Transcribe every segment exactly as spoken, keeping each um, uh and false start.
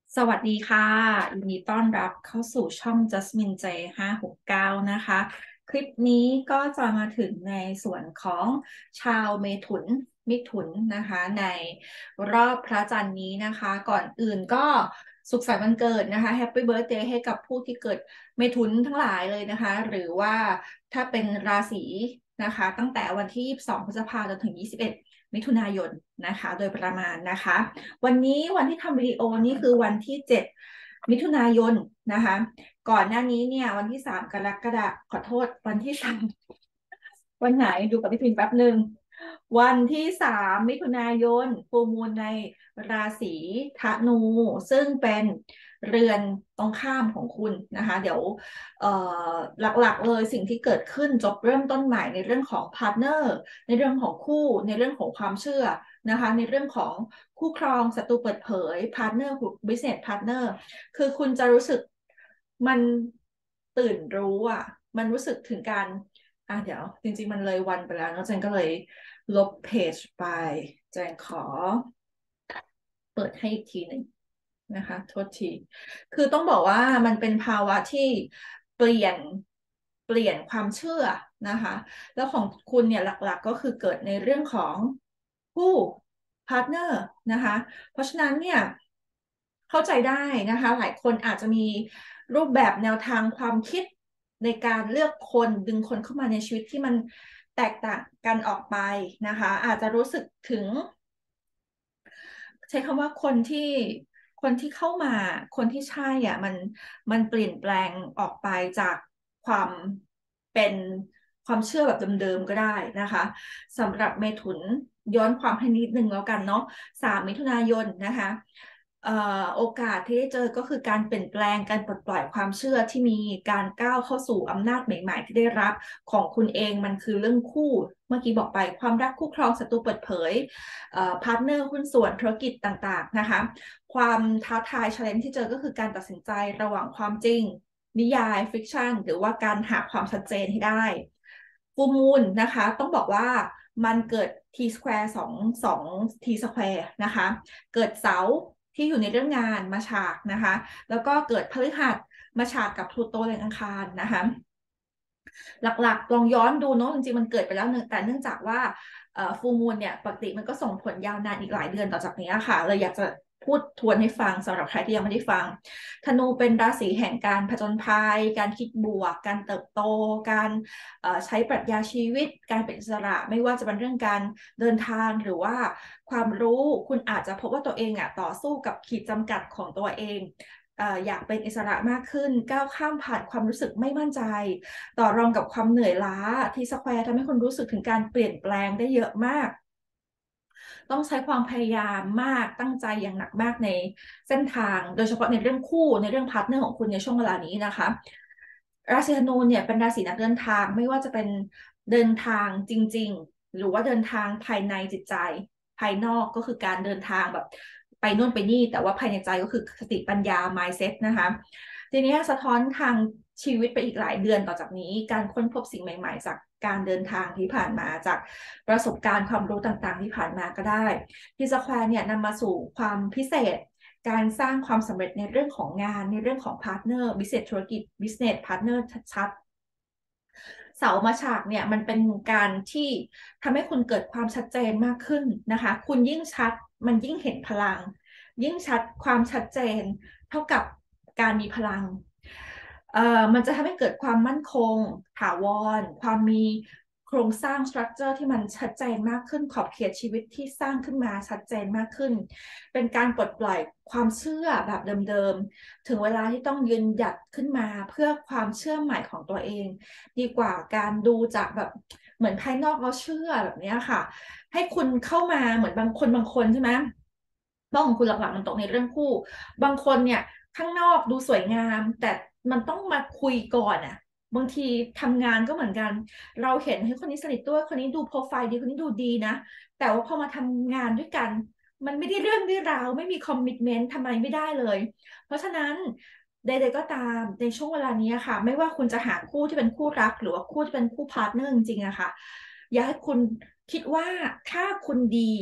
สวัสดีค่ะยินดีต้อนรับเข้าสู่ช่อง Jasmine J ห้าหกเก้านะคะ คลิปนี้ก็จะมาถึงในส่วนของชาวเมถุนมิถุนนะคะในรอบพระจันทร์นี้นะคะ ก่อนอื่นก็สุขสันต์วันเกิดนะคะ Happy Birthday ให้กับผู้ที่เกิดเมถุนทั้งหลายเลยนะคะ หรือว่าถ้าเป็นราศีนะคะตั้งแต่วันที่ยี่สิบสองพฤษภาคมจนถึงยี่สิบเอ็ดมิถุนายนนะคะโดยประมาณนะคะ วันนี้วันที่ทำวิดีโอนี่คือวันที่เจ็ดมิถุนายนนะคะก่อนหน้านี้เนี่ยวันที่สามกรกฎาคมขอโทษวันที่สามวันไหนดูกับพี่พิมพ์แป๊บหนึ่งวันที่สามมิถุนายนฟูลมูนในราศีธนูซึ่งเป็นเรือนตรงข้ามของคุณนะคะเดี๋ยวเอ่อหลักๆเลยสิ่งที่เกิดขึ้นจบเริ่มต้นใหม่ในเรื่องของพาร์ทเนอร์ในเรื่องของคู่ในเรื่องของความเชื่อนะคะในเรื่องของคู่ครองศัตรูเปิดเผยพาร์ทเนอร์บิสเนสพาร์ทเนอร์คือคุณจะรู้สึกมันตื่นรู้อ่ะมันรู้สึกถึงการ อ่ะเดี๋ยวจริงๆมันเลยวันไปแล้วเนอะเจนก็เลยลบเพจไปเจนขอเปิดให้อีกทีหนึ่งนะคะโทษทีคือต้องบอกว่ามันเป็นภาวะที่เปลี่ยนเปลี่ยนความเชื่อนะคะแล้วของคุณเนี่ยหลักๆก็คือเกิดในเรื่องของผู้พาร์ทเนอร์นะคะเพราะฉะนั้นเนี่ยเข้าใจได้นะคะหลายคนอาจจะมีรูปแบบแนวทางความคิดในการเลือกคนดึงคนเข้ามาในชีวิตที่มันแตกต่างกันออกไปนะคะอาจจะรู้สึกถึง ใช้คำว่าคนที่คนที่เข้ามาคนที่ใช่อ่ะมันมันเปลี่ยนแปลงออกไปจากความเป็นความเชื่อแบบเดิมๆก็ได้นะคะสำหรับเมถุนย้อนความให้นิดนึงแล้วกันเนาะสามมิถุนายนนะคะเอ่อโอกาสที่ได้เจอก็คือการเปลี่ยนแปลงการปลดปล่อยความเชื่อที่มีการก้าวเข้าสู่อำนาจใหม่ๆที่ได้รับของคุณเองมันคือเรื่องคู่เมื่อกี้บอกไปความรักคู่ครองศัตรูเปิดเผย พาร์ทเนอร์หุ้นส่วนธุรกิจต่างๆนะคะความท้าทาย challenge ที่เจอก็คือการตัดสินใจระหว่างความจริงนิยายฟิกชันหรือว่าการหาความชัดเจนให้ได้ฟูมูลนะคะต้องบอกว่ามันเกิด T square สองสอง T square นะคะเกิดเสาร์ที่อยู่ในเรื่องงานมาฉากนะคะแล้วก็เกิดพฤหัสมาฉากกับพลูโตในอังคารนะคะหลักๆลองย้อนดูเนาะจริงๆมันเกิดไปแล้วเนื่องแต่เนื่องจากว่าฟูลมูนเนี่ยปกติมันก็ส่งผลยาวนานอีกหลายเดือนต่อจากนี้ค่ะเลยอยากจะพูดทวนให้ฟังสำหรับใครที่ยังไม่ได้ฟังธนูเป็นราศีแห่งการผจญภัยการคิดบวกการเติบโตการใช้ปรัชญาชีวิตการเป็นอิสระไม่ว่าจะเป็นเรื่องการเดินทางหรือว่าความรู้คุณอาจจะพบว่าตัวเองอ่ะต่อสู้กับขีดจำกัดของตัวเองอยากเป็นอิสระมากขึ้นก้าวข้ามผ่านความรู้สึกไม่มั่นใจต่อรองกับความเหนื่อยล้าทีสแควร์ทำให้คนรู้สึกถึงการเปลี่ยนแปลงได้เยอะมากต้องใช้ความพยายามมากตั้งใจอย่างหนักมากในเส้นทางโดยเฉพาะในเรื่องคู่ในเรื่องพาร์ทเนอร์ของคุณในช่วงเวลานี้นะคะราศีธนูเนี่ยเป็นราศีนักเดินทางไม่ว่าจะเป็นเดินทางจริงๆหรือว่าเดินทางภายในจิตใจภายนอกก็คือการเดินทางแบบไปนู่นไปนี่แต่ว่าภายในใจก็คือสติปัญญา mindset นะคะทีนี้สะท้อนทางชีวิตไปอีกหลายเดือนต่อจากนี้การค้นพบสิ่งใหม่ๆจากการเดินทางที่ผ่านมาจากประสบการณ์ความรู้ต่างๆที่ผ่านมาก็ได้ที่สแควร์เนี่ยนำมาสู่ความพิเศษการสร้างความสำเร็จในเรื่องของงานในเรื่องของพาร์ทเนอร์บิสเนสธุรกิจบิสเนสพาร์ทเนอร์ชัดๆเสามาฉากเนี่ยมันเป็นการที่ทำให้คุณเกิดความชัดเจนมากขึ้นนะคะคุณยิ่งชัดมันยิ่งเห็นพลังยิ่งชัดความชัดเจนเท่ากับการมีพลังเอ่อมันจะทำให้เกิดความมั่นคงถาวรความมีโครงสร้างสตรัคเจอร์ที่มันชัดเจนมากขึ้นขอบเขตชีวิตที่สร้างขึ้นมาชัดเจนมากขึ้นเป็นการปลดปล่อยความเชื่อแบบเดิมๆถึงเวลาที่ต้องยืนหยัดขึ้นมาเพื่อความเชื่อใหม่ของตัวเองดีกว่าการดูจากแบบเหมือนภายนอกเราเชื่อแบบนี้ค่ะให้คุณเข้ามาเหมือนบางคนบางคนใช่ไหมบ้องของคุณหลักๆมันตกในเรื่องคู่บางคนเนี่ยข้างนอกดูสวยงามแต่มันต้องมาคุยก่อนอ่ะบางทีทำงานก็เหมือนกันเราเห็นให้คนนี้สนิทด้วยคนนี้ดูโปรไฟล์ดีคนนี้ดูดีนะแต่ว่าพอมาทำงานด้วยกันมันไม่ได้เรื่องได้ราวไม่มีคอมมิ t เมนต์ทำอะไรไม่ได้เลยเพราะฉะนั้นใดๆก็ตามในช่วงเวลานี้ค่ะไม่ว่าคุณจะหาคู่ที่เป็นคู่รักหรือว่าคู่ที่เป็นคู่พาร์ทเนอร์จริงๆอะค่ะอยากให้คุณคิดว่าถ้าคุณดี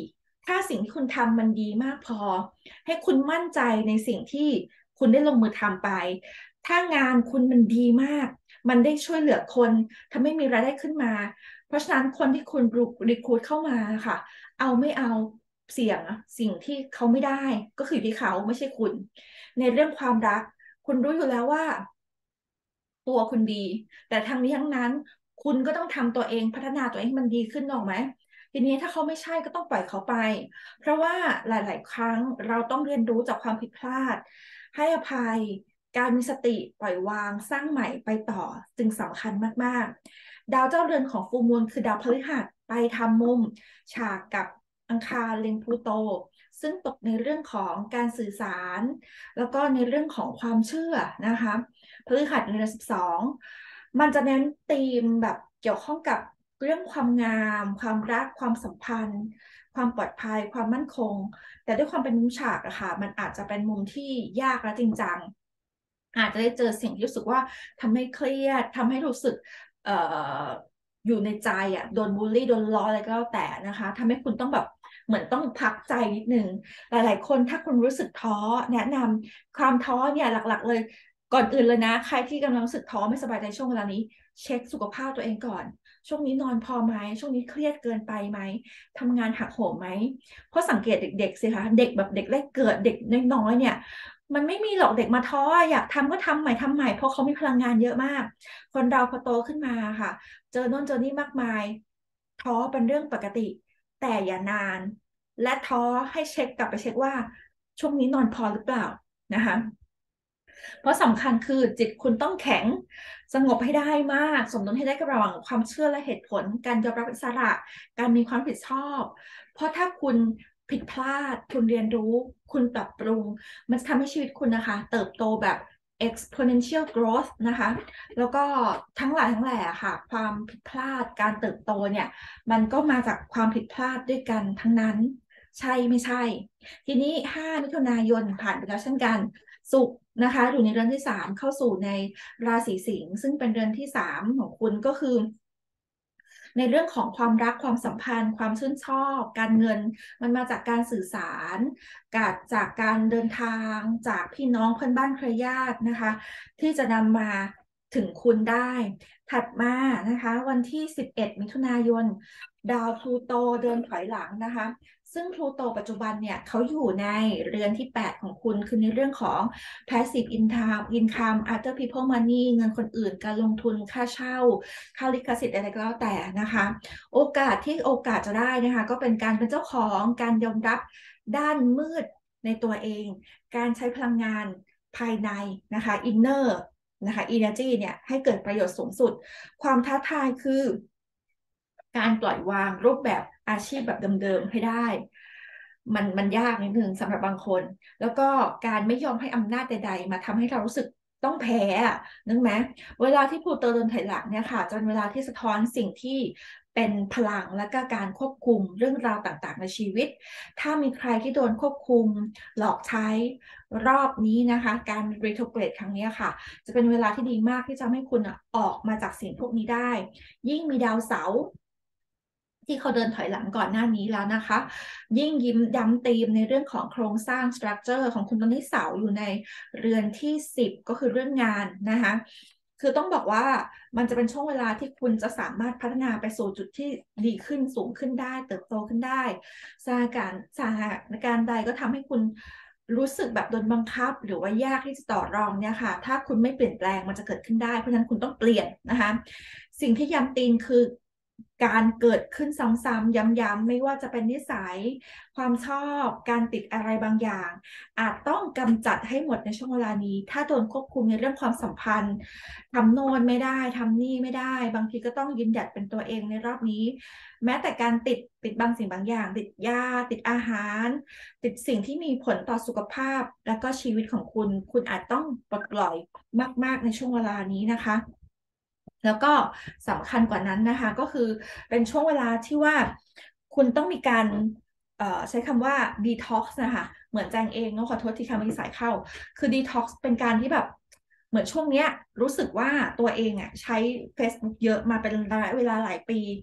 ถ้าสิ่งที่คุณทำมันดีมากพอให้คุณมั่นใจในสิ่งที่คุณได้ลงมือทำไปถ้างานคุณมันดีมากมันได้ช่วยเหลือคนทำให้มีรายได้ขึ้นมาเพราะฉะนั้นคนที่คุณรีครูทเข้ามาค่ะเอาไม่เอาเสี่ยงสิ่งที่เขาไม่ได้ก็คืออยู่ที่เขาไม่ใช่คุณในเรื่องความรักคุณรู้อยู่แล้วว่าตัวคุณดีแต่ทั้งนี้ทั้งนั้นคุณก็ต้องทำตัวเองพัฒนาตัวเองให้มันดีขึ้นหรอกไหมทีนี้ถ้าเขาไม่ใช่ก็ต้องปล่อยเขาไปเพราะว่าหลายๆครั้งเราต้องเรียนรู้จากความผิดพลาดให้อภัยการมีสติปล่อยวางสร้างใหม่ไปต่อจึงสำคัญมากๆดาวเจ้าเรือนของฟูลมูนคือดาวพฤหัสไปทำมุมฉากกับอังคารเล็งพลูโตซึ่งตกในเรื่องของการสื่อสารแล้วก็ในเรื่องของความเชื่อนะคะพฤหัสในเดือนสิบสองมันจะเน้นธีมแบบเกี่ยวข้องกับเรื่องความงามความรักความสัมพันธ์ความปลอดภัยความมั่นคงแต่ด้วยความเป็นมุมฉากอะค่ะมันอาจจะเป็นมุมที่ยากและจริงจังอาจจะได้เจอสิ่งที่รู้สึกว่าทำให้เครียดทำให้รู้สึกเอ่ออยู่ในใจอะโดนบูลลี่โดนล้ออะไรก็แล้วแต่นะคะทำให้คุณต้องแบบเหมือนต้องพักใจนิดนึงหลายๆคนถ้าคุณรู้สึกท้อแนะนำความท้อเนี่ยหลักๆเลยก่อนอื่นเลยนะใครที่กำลังรู้สึกท้อไม่สบายใจช่วงเวลานี้เช็คสุขภาพตัวเองก่อนช่วงนี้นอนพอไหมช่วงนี้เครียดเกินไปไหมทำงานหักโหมไหมเพราะสังเกตเด็กๆสิคะเด็กแบบเด็กแรกเกิดเด็กน้อยๆเนี่ยมันไม่มีหรอกเด็กมาท้ออยากทำก็ทำใหม่ทำใหม่เพราะเขามีพลังงานเยอะมากคนเราพอโตขึ้นมาค่ะเจอโน่นเจอนี่มากมายท้อเป็นเรื่องปกติแต่อย่านานและท้อให้เช็คกลับไปเช็คว่าช่วงนี้นอนพอหรือเปล่านะคะ เพราะสำคัญคือจิตคุณต้องแข็งสงบให้ได้มากสมดุลให้ได้กับระหว่างความเชื่อและเหตุผลการยอมรับอิสระการมีความรับผิดชอบเพราะถ้าคุณผิดพลาดคุณเรียนรู้คุณปรับปรุงมันจะทำให้ชีวิตคุณนะคะเติบโตแบบ exponential growth นะคะแล้วก็ทั้งหลายทั้งแหล่ค่ะความผิดพลาดการเติบโตเนี่ยมันก็มาจากความผิดพลาดด้วยกันทั้งนั้นใช่ไม่ใช่ทีนี้ห้ามิถุนายนผ่านไปแล้วเช่นกันศุกร์นะคะอยู่ในเรือนที่สามเข้าสู่ในราศีสิงห์ซึ่งเป็นเรือนที่สามของคุณก็คือในเรื่องของความรักความสัมพันธ์ความชื่นชอบการเงินมันมาจากการสื่อสารกับจากการเดินทางจากพี่น้องเพื่อนบ้านเครือญาตินะคะที่จะนำมาถึงคุณได้ถัดมานะคะวันที่สิบเอ็ดมิถุนายนดาวพลูโตเดินถอยหลังนะคะซึ่งพลูโตปัจจุบันเนี่ยเขาอยู่ในเรือนที่แปดของคุณคือในเรื่องของ passive income income other people money เงินคนอื่นการลงทุนค่าเช่าค่าลิขสิทธิ์อะไรก็แล้วแต่นะคะโอกาสที่โอกาสจะได้นะคะก็เป็นการเป็นเจ้าของการยอมรับด้านมืดในตัวเองการใช้พลังงานภายในนะคะ inner นะคะ energy เนี่ยให้เกิดประโยชน์สูงสุดความท้าทายคือการปล่อยวางรูปแบบอาชีพแบบเดิมๆให้ได้มันมันยากนิดนึงสำหรับบางคนแล้วก็การไม่ยอมให้อำนาจใดๆมาทำให้เรารู้สึกต้องแพ้อะนึกไหมเวลาที่พลูโตเดินถอยหลังเนี่ยค่ะจะเป็นเวลาที่สะท้อนสิ่งที่เป็นพลังและก็การควบคุมเรื่องราวต่างๆในชีวิตถ้ามีใครที่โดนควบคุมหลอกใช้รอบนี้นะคะการ retrograde ครั้งนี้ค่ะจะเป็นเวลาที่ดีมากที่จะให้คุณออกมาจากสิ่งพวกนี้ได้ยิ่งมีดาวเสาร์ที่เขาเดินถอยหลังก่อนหน้านี้แล้วนะคะยิ่งยิ้มย้ำธีมในเรื่องของโครงสร้าง structure ของคุณตอนนี้เสาอยู่ในเรือนที่สิบก็คือเรื่องงานนะคะคือต้องบอกว่ามันจะเป็นช่วงเวลาที่คุณจะสามารถพัฒนาไปสู่จุดที่ดีขึ้นสูงขึ้นได้เติบโตขึ้นได้สถานการณ์สถานการณ์ใดก็ทำให้คุณรู้สึกแบบโดนบังคับหรือว่ายากที่จะต่อรองเนี่ยค่ะถ้าคุณไม่เปลี่ยนแปลงมันจะเกิดขึ้นได้เพราะฉะนั้นคุณต้องเปลี่ยนนะคะสิ่งที่ย้ำตีนคือการเกิดขึ้นซ้ำๆย้ำๆไม่ว่าจะเป็นนิสัยความชอบการติดอะไรบางอย่างอาจต้องกำจัดให้หมดในช่วงเวลานี้ถ้าโดนควบคุมในเรื่องความสัมพันธ์ทำโน่นไม่ได้ทำนี่ไม่ได้บางทีก็ต้องยืนหยัดเป็นตัวเองในรอบนี้แม้แต่การติดติดบางสิ่งบางอย่างติดยาติดอาหารติดสิ่งที่มีผลต่อสุขภาพและก็ชีวิตของคุณคุณอาจต้องปลดปล่อยมากๆในช่วงเวลานี้นะคะแล้วก็สำคัญกว่านั้นนะคะก็คือเป็นช่วงเวลาที่ว่าคุณต้องมีการใช้คำว่า detox นะคะเหมือนแจงเองเนาะขอโทษที่คำนี้สายเข้าคือ detox เป็นการที่แบบเหมือนช่วงเนี้ยรู้สึกว่าตัวเองอ่ะใช้ Facebook เยอะมาเป็นระยะเวลาหลายปี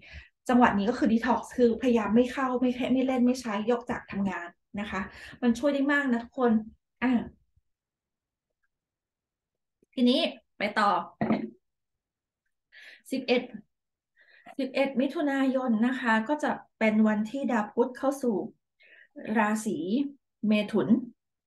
จังหวะนี้ก็คือดีท็อกซ์คือพยายามไม่เข้าไม่แค่ไม่เล่นไม่ใช้ยกจากทำงานนะคะมันช่วยได้มากนะทุกคนอ่ะทีนี้ไปต่อสิบเอ็ดสิบเอ็ดมิถุนายนนะคะก็จะเป็นวันที่ดาวพุธเข้าสู่ราศีเมถุน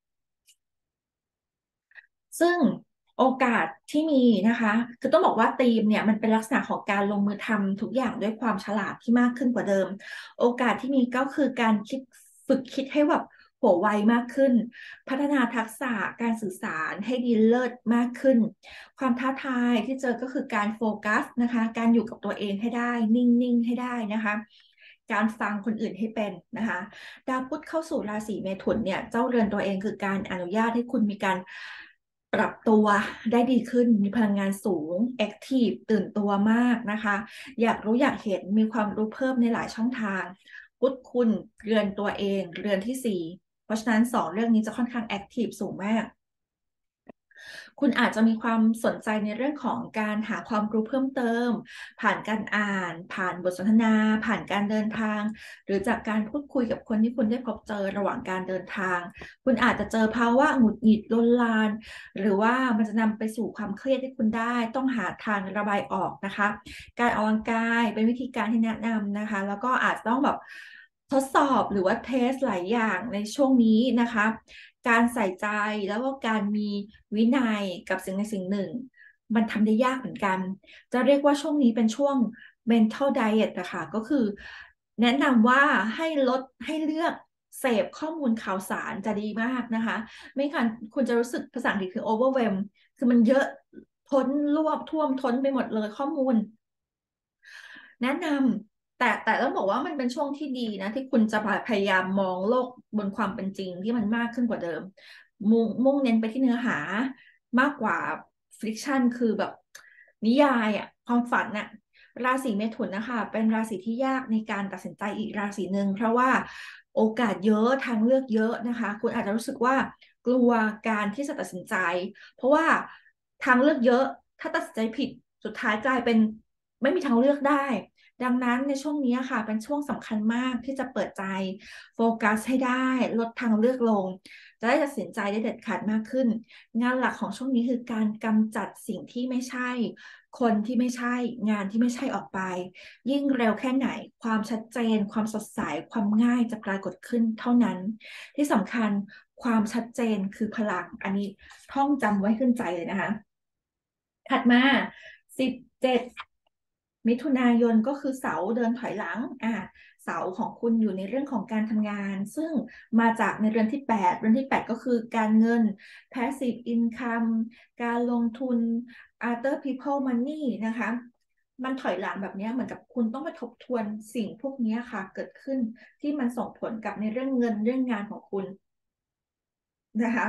ซึ่งโอกาสที่มีนะคะคือต้องบอกว่าธีมเนี่ยมันเป็นลักษณะของการลงมือทำทุกอย่างด้วยความฉลาดที่มากขึ้นกว่าเดิมโอกาสที่มีก็คือการคิดฝึกคิดให้แบบหัวไวมากขึ้นพัฒนาทักษะการสื่อสารให้ดีเลิศมากขึ้นความท้าทายที่เจอก็คือการโฟกัสนะคะการอยู่กับตัวเองให้ได้นิ่งๆให้ได้นะคะการฟังคนอื่นให้เป็นนะคะดาวพุธเข้าสู่ราศีเมถุนเนี่ยเจ้าเรือนตัวเองคือการอนุญาตให้คุณมีการ ปรับตัวได้ดีขึ้น มีพลังงานสูงแอคทีฟตื่นตัวมากนะคะ อยากรู้อยากเห็น มีความรู้เพิ่มในหลายช่องทางพุธคุณเรือนตัวเองเรือนที่สี่เพราะฉะนั้นสองเรื่องนี้จะค่อนข้างแอคทีฟสูงมาก คุณอาจจะมีความสนใจในเรื่องของการหาความรู้เพิ่มเติมผ่านการอ่านผ่านบทสนทนาผ่านการเดินทางหรือจากการพูดคุยกับคนที่คุณได้พบเจอระหว่างการเดินทางคุณอาจจะเจอภาวะหงุดหงิดลนลานหรือว่ามันจะนำไปสู่ความเครียดที่คุณได้ต้องหาทางระบายออกนะคะการออกกำลังกายเป็นวิธีการที่แนะนำนะคะแล้วก็อาจจะต้องแบบทดสอบหรือว่าเทสหลายอย่างในช่วงนี้นะคะการใส่ใจแล้วก็การมีวินัยกับสิ่งในสิ่งหนึ่งมันทำได้ยากเหมือนกันจะเรียกว่าช่วงนี้เป็นช่วง mental diet นะคะก็คือแนะนำว่าให้ลดให้เลือกเสพข้อมูลข่าวสารจะดีมากนะคะไม่งั้นคุณจะรู้สึกภาษาอังกฤษคือ overwhelm คือมันเยอะท้นรวบท่วมท้นไปหมดเลยข้อมูล แนะนำแต่แต่ต้องบอกว่ามันเป็นช่วงที่ดีนะที่คุณจะพยายามมองโลกบนความเป็นจริงที่มันมากขึ้นกว่าเดิมมุ่งมุ่งเน้นไปที่เนื้อหามากกว่าฟิกชันคือแบบนิยายอะความฝันอะราศีเมถุนนะคะเป็นราศีที่ยากในการตัดสินใจอีกราศีหนึ่งเพราะว่าโอกาสเยอะทางเลือกเยอะนะคะคุณอาจจะรู้สึกว่ากลัวการที่จะตัดสินใจเพราะว่าทางเลือกเยอะถ้าตัดสินใจผิดสุดท้ายกลายเป็นไม่มีทางเลือกได้ ดังนั้นในช่วงนี้ค่ะเป็นช่วงสำคัญมากที่จะเปิดใจโฟกัสให้ได้ลดทางเลือกลงจะได้ตัดสินใจได้เด็ดขาดมากขึ้นงานหลักของช่วงนี้คือการกำจัดสิ่งที่ไม่ใช่คนที่ไม่ใช่งานที่ไม่ใช่ออกไปยิ่งเร็วแค่ไหนความชัดเจนความสดใสความง่ายจะปรากฏขึ้นเท่านั้นที่สำคัญความชัดเจนคือพลังอันนี้ท่องจำไว้ขึ้นใจเลยนะคะถัดมาสิบเจ็ด มิถุนายนก็คือเสาเดินถอยหลังอ่าเสาของคุณอยู่ในเรื่องของการทำงานซึ่งมาจากในเรือนที่แปดเรือนที่แปดก็คือการเงิน passive income การลงทุน other people money นะคะมันถอยหลังแบบนี้เหมือนกับคุณต้องไปทบทวนสิ่งพวกนี้ค่ะเกิดขึ้นที่มันส่งผลกับในเรื่องเงินเรื่องงานของคุณนะคะ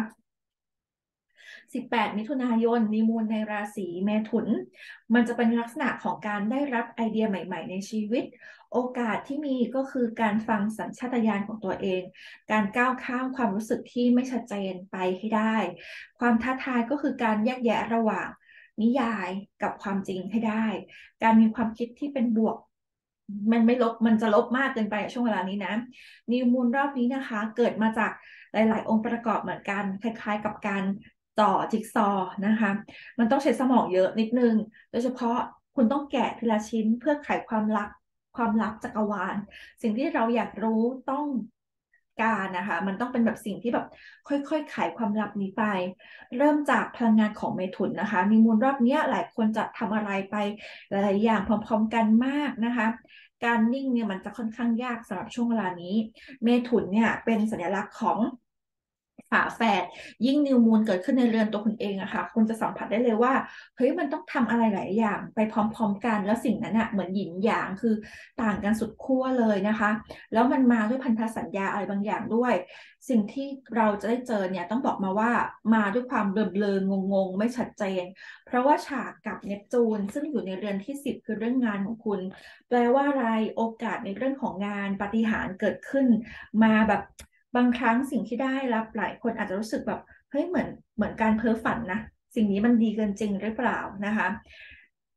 สิบแปด มิถุนายนมีมูลในราศีเมถุน มันจะเป็นลักษณะของการได้รับไอเดียใหม่ๆในชีวิต โอกาสที่มีก็คือการฟังสัญชาตญาณของตัวเอง การก้าวข้ามความรู้สึกที่ไม่ชัดเจนไปให้ได้ ความท้าทายก็คือการแยกแยะระหว่างนิยายกับความจริงให้ได้ การมีความคิดที่เป็นบวก มันไม่ลบมันจะลบมากเกินไปช่วงเวลานี้นะนิวมูนรอบนี้นะคะเกิดมาจากหลายๆองค์ประกอบเหมือนกันคล้ายๆกับการต่อจิ๊กซอว์นะคะมันต้องใช้สมองเยอะนิดนึงโดยเฉพาะคุณต้องแกะทีละชิ้นเพื่อไขความลับความลับจักรวาลสิ่งที่เราอยากรู้ต้องการนะคะมันต้องเป็นแบบสิ่งที่แบบค่อยๆไขความลับนี้ไปเริ่มจากพลังงานของเมถุนนะคะนิมูลรอบนี้หลายคนจะทำอะไรไปหลายๆอย่างพร้อมๆกันมากนะคะการนิ่งเนี่ยมันจะค่อนข้างยากสำหรับช่วงเวลานี้เมถุนเนี่ยเป็นสัญลักษณ์ของฝาแฝดยิ่งนิวมูนเกิดขึ้นในเรือนตัวคุณเองอะค่ะคุณจะสัมผัสได้เลยว่าเฮ้ยมันต้องทำอะไรหลายอย่างไปพร้อมๆกันแล้วสิ่งนั้นอะเหมือนหยินหยางคือต่างกันสุดขั้วเลยนะคะแล้วมันมาด้วยพันธสัญญาอะไรบางอย่างด้วยสิ่งที่เราจะได้เจอเนี่ยต้องบอกมาว่ามาด้วยความเบลอๆงงๆไม่ชัดเจนเพราะว่าฉากกับเนปจูนซึ่งอยู่ในเรือนที่สิบคือเรื่องงานของคุณแปลว่าอะไรโอกาสในเรื่องของงานปาฏิหาริย์เกิดขึ้นมาแบบบางครั้งสิ่งที่ได้รับหลายคนอาจจะรู้สึกแบบเฮ้ยเหมือนเหมือนการเพ้อฝันนะสิ่งนี้มันดีเกินจริงหรือเปล่านะคะ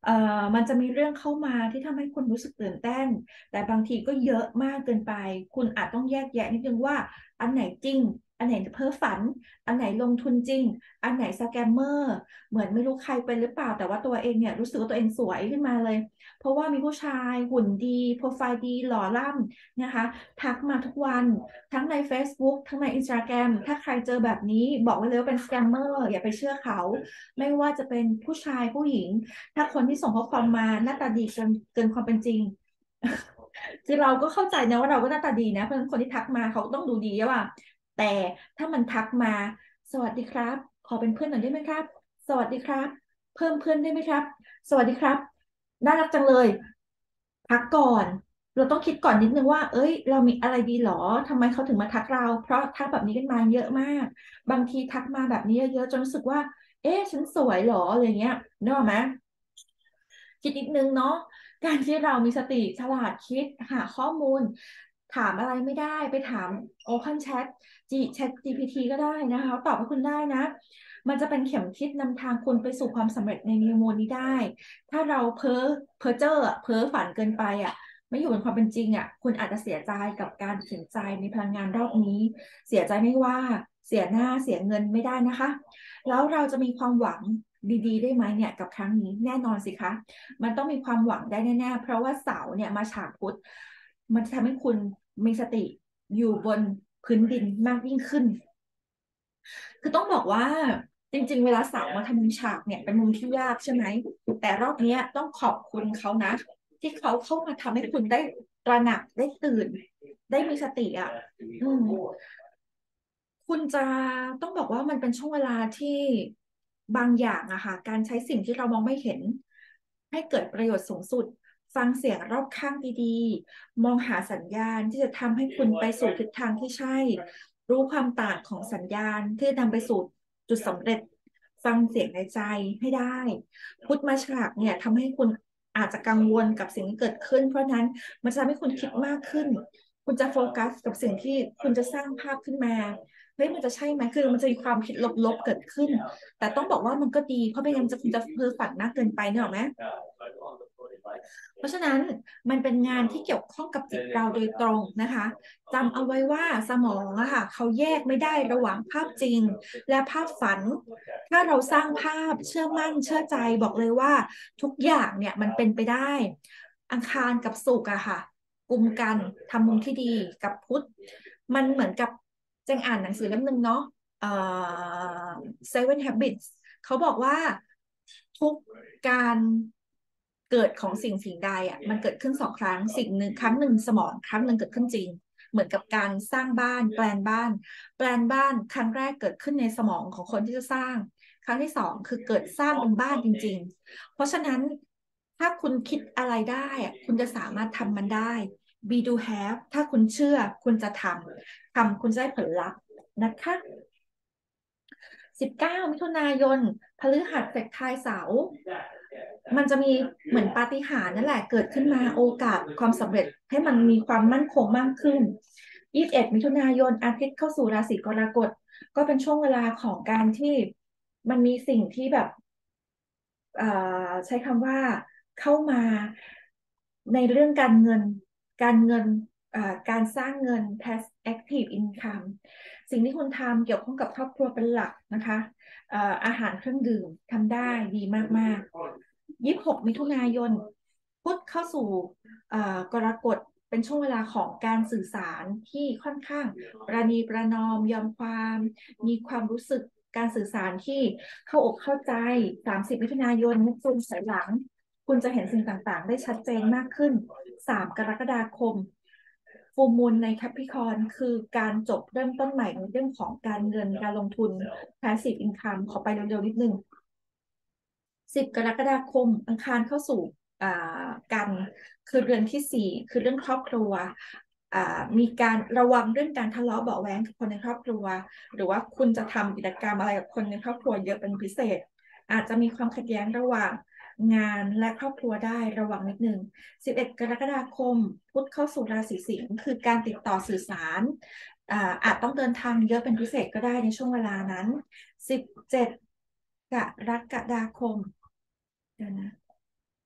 เอ่อมันจะมีเรื่องเข้ามาที่ทำให้คุณรู้สึกตื่นเต้นแต่บางทีก็เยอะมากเกินไปคุณอาจต้องแยกแยะนิดนึงว่าอันไหนจริงอันไหนเพ้อฝันอันไหนลงทุนจริงอันไหนสแกมเมอร์เหมือนไม่รู้ใครเป็นหรือเปล่าแต่ว่าตัวเองเนี่ยรู้สึกว่าตัวเองสวยขึ้นมาเลยเพราะว่ามีผู้ชายหุ่นดีโปรไฟล์ดีหล่อล่ำนะคะทักมาทุกวันทั้งใน เฟซบุ๊ก ทั้งใน อินสตาแกรม ถ้าใครเจอแบบนี้บอกไว้เลยว่าเป็นสแกมเมอร์อย่าไปเชื่อเขาไม่ว่าจะเป็นผู้ชายผู้หญิง ถ้าคนที่ส่งข้อความมาหน้าตาดีเกินเกินความเป็นจริงคือเราก็เข้าใจนะว่าเราก็หน้าตาดีนะเพราะฉะนั้นคนที่ทักมาเขาต้องดูดีใช่ป่ะแต่ถ้ามันทักมาสวัสดีครับขอเป็นเพื่อนหน่อยได้ไหมครับสวัสดีครับเพิ่มเพื่อนได้ไหมครับสวัสดีครับน่ารักจังเลยทักก่อนเราต้องคิดก่อนนิดนึงว่าเอ้ยเรามีอะไรดีหรอทำไมเขาถึงมาทักเราเพราะทักแบบนี้กันมาเยอะมากบางทีทักมาแบบนี้เยอะๆจนรู้สึกว่าเอ๊ะฉันสวยหรออะไรเงี้ยนึกออกไหม คิดนิดนึงเนาะการที่เรามีสติฉลาดคิดหาข้อมูลถามอะไรไม่ได้ไปถาม Open Chat G Chat จี พี ที ก็ได้นะคะตอบให้คุณได้นะมันจะเป็นเข็มทิศนำทางคุณไปสู่ความสำเร็จในนิวโมนี้ได้ถ้าเราเพ้อเพ้อเจ้ออะเพ้อฝันเกินไปอ่ะไม่อยู่บนความเป็นจริงอ่ะคุณอาจจะเสียใจกับการตัดสินใจในพลังงานรอบนี้เสียใจไม่ว่าเสียหน้าเสียเงินไม่ได้นะคะแล้วเราจะมีความหวังดีๆได้ไหมเนี่ยกับครั้งนี้แน่นอนสิคะ มันต้องมีความหวังได้แน่ๆ เพราะว่าเสาเนี่ยมาฉากพุธมันจะทำให้คุณมีสติอยู่บนพื้นดินมากยิ่งขึ้น คือต้องบอกว่าจริงๆ เวลาเสามาทำมุมฉากเนี่ยเป็นมุมที่ยากใช่ไหม แต่รอบนี้ต้องขอบคุณเขานะที่เขาเข้ามาทำให้คุณได้ตระหนักได้ตื่นได้มีสติอ่ะอืม คุณจะต้องบอกว่ามันเป็นช่วงเวลาที่บางอย่างอะค่ะการใช้สิ่งที่เรามองไม่เห็นให้เกิดประโยชน์สูงสุดฟังเสียงรอบข้างดีๆมองหาสัญญาณที่จะทำให้คุณไปสู่ทิศทางที่ใช่รู้ความต่างของสัญญาณที่จะนำไปสู่จุดสำเร็จฟังเสียงในใจให้ได้พุทธมาฉากเนี่ยทำให้คุณอาจจะกังวลกับสิ่งที่เกิดขึ้นเพราะฉะนั้นมันจะทำให้คุณคิดมากขึ้นคุณจะโฟกัสกับสิ่งที่คุณจะสร้างภาพขึ้นมา เฮ้ยมันจะใช่ไหมคือมันจะมีความคิดลบๆเกิดขึ้น แต่ต้องบอกว่ามันก็ดี เพราะไม่งั้นจะคุณจะเพ้อฝันมากเกินไปเนี่ยหรอกไหม เพราะฉะนั้นมันเป็นงานที่เกี่ยวข้องกับจิตเราโดยตรงนะคะจำเอาไว้ว่าสมองอะค่ะเขาแยกไม่ได้ระหว่างภาพจริงและภาพฝันถ้าเราสร้างภาพเชื่อมั่นเชื่อใจบอกเลยว่าทุกอย่างเนี่ยมันเป็นไปได้อังคารกับศุกร์อะค่ะกุมกันทำมุมที่ดีกับพุธมันเหมือนกับเจงอ่านหนังสือเล่มหนึ่งเนาะเอ่อ Seven Habits เขาบอกว่าทุกการเกิดของสิ่งสิ่งใดอ่ะมันเกิดขึ้นสองครั้งสิ่งหนึ่งครั้งหนึ่งสมองครั้งหนึ่งเกิดขึ้นจริงเหมือนกับการสร้างบ้านแปลนบ้านแปลนบ้านครั้งแรกเกิดขึ้นในสมองของคนที่จะสร้างครั้งที่สองคือเกิดสร้างเป็นบ้านจริงๆเพราะฉะนั้นถ้าคุณคิดอะไรได้อะคุณจะสามารถทำมันได้ be do have ถ้าคุณเชื่อคุณจะทำทำคุณจะได้ผลลัพธ์นะคะ สิบเก้ามิถุนายนพฤหัสเสกทายเสาร์มันจะมีเหมือนปาฏิหาริย์นั่นแหละเกิดขึ้นมาโอกาสความสำเร็จให้มันมีความมั่นคงมากขึ้นยี่สิบเอ็ดมิถุนายนอาทิตย์เข้าสู่ราศีกรกฎก็เป็นช่วงเวลาของการที่มันมีสิ่งที่แบบเอ่อใช้คำว่าเข้ามาในเรื่องการเงินการเงินอ่าการสร้างเงิน passive income สิ่งที่คุณทำเกี่ยวข้องกับครอบครัวเป็นหลักนะคะเอ่ออาหารเครื่องดื่มทำได้ดีมากๆยี่สิบหกมิถุนายนพุธเข้าสู่เอ่อกรกฎเป็นช่วงเวลาของการสื่อสารที่ค่อนข้างประนีประนอมยอมความมีความรู้สึกการสื่อสารที่เข้าอกเข้าใจสามสิบมิถุนายนนักจูงสายหลังคุณจะเห็นสิ่งต่างๆได้ชัดเจนมากขึ้นสามกรกฎาคม ฟูลมูนในแคปริคอร์นคือการจบเริ่มต้นใหม่ในเรื่องของการเงินการลงทุน Passive Income ขอไปเร็วๆนิดนึงสิบกรกฎาคมอังคารเข้าสู่อ่ากันคือเรือนที่สี่คือเรื่องครอบครัวอ่ามีการระวังเรื่องการทะเลาะเบาะแว้งกับคนในครอบครัวหรือว่าคุณจะทำกิจกรรมอะไรกับคนในครอบครัวเยอะเป็นพิเศษอาจจะมีความขัดแย้งระหว่างงานและครอบครัวได้ระวังนิดนึงสิบเอ็ดกรกฎาคมพุธเข้าสู่ราศีสิงห์คือการติดต่อสื่อสารอ่าอาจต้องเดินทางเยอะเป็นพิเศษก็ได้ในช่วงเวลานั้นสิบเจ็ดกรกฎาคมเดี๋ยวนะ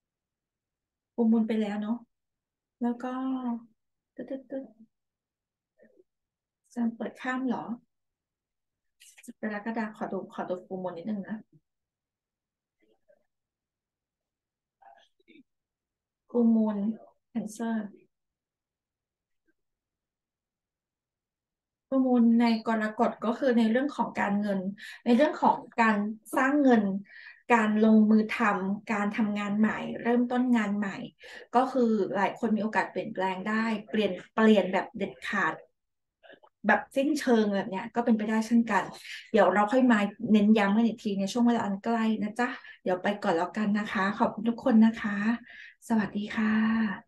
ฟูลมูนไปแล้วเนาะแล้วก็ตึ๊ดตึ๊ดตึ๊ดจะเปิดข้ามเหรอกรกฎาคมขอดูขอดูฟูลมูนนิดนึงนะฟูลมูนแคนเซอร์ ประมูลในกรกฎก็คือในเรื่องของการเงินในเรื่องของการสร้างเงินการลงมือทำการทำงานใหม่เริ่มต้นงานใหม่ก็คือหลายคนมีโอกาสเปลี่ยนแปลงได้เปลี่ยนเปลี่ยนแบบเด็ดขาดแบบสิ้นเชิงแบบเนี้ยก็เป็นไปได้เช่นกันเดี๋ยวเราค่อยมาเน้นย้ำกันอีกทีในช่วงเวลาอันใกล้นะจ๊ะเดี๋ยวไปก่อนแล้วกันนะคะขอบคุณทุกคนนะคะสวัสดีค่ะ